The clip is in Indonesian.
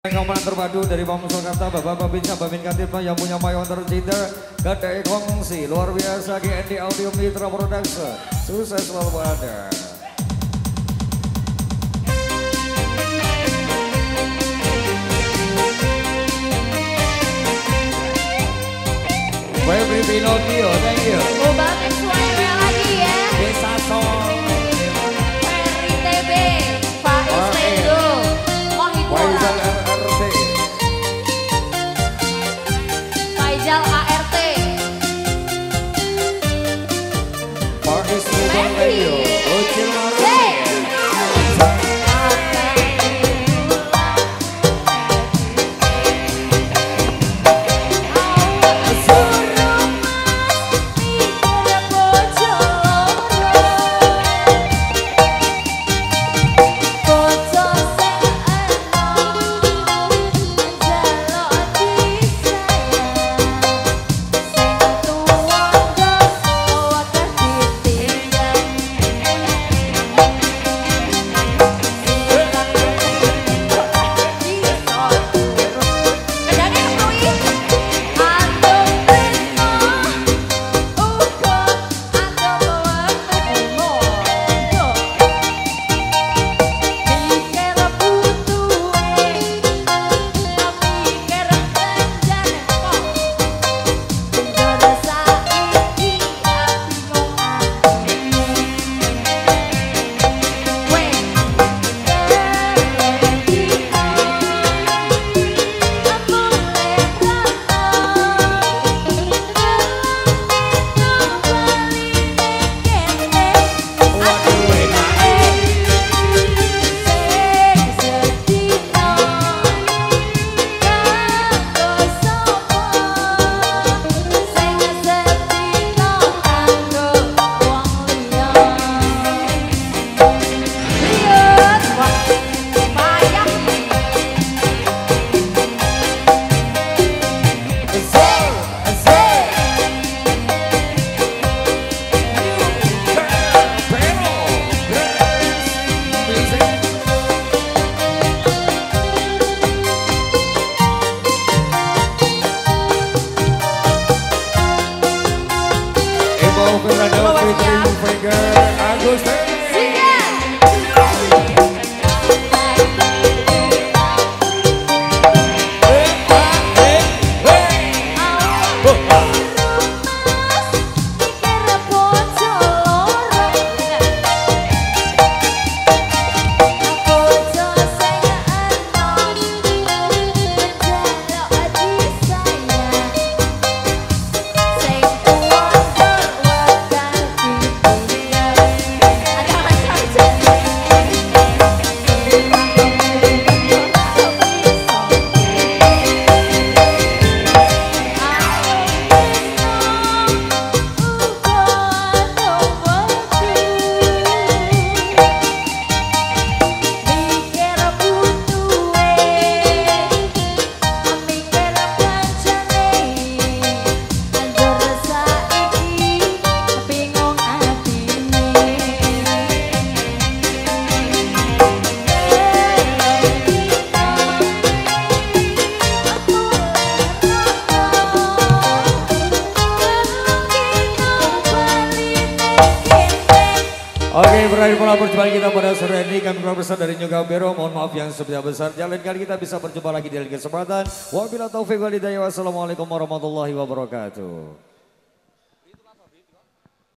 Komandan terpadu dari Pamsurakarta, Bapak Babin Katipma yang punya mayon tercinta, Gadai Kongsi, luar biasa GND Audio Mitra Production, sukses selalu Anda. Febri Pinocchio, thank you. Obatin suaranya lagi ya. Desa Sol. Ferry TB, Faiz Lendo, Faizal Mohibora, RRT. Faizal ART, Faiz Ridwan Radio, Ucil Marusi. Oke, berakhir pola perjumpaan kita pada sore ini. Kami Profesor dari Nyuga Bero, mohon maaf yang sebesar-besarnya. Lain kali kita bisa berjumpa lagi di lain kesempatan. Wabillahi taufiq wal hidayah. Wassalamualaikum warahmatullahi wabarakatuh.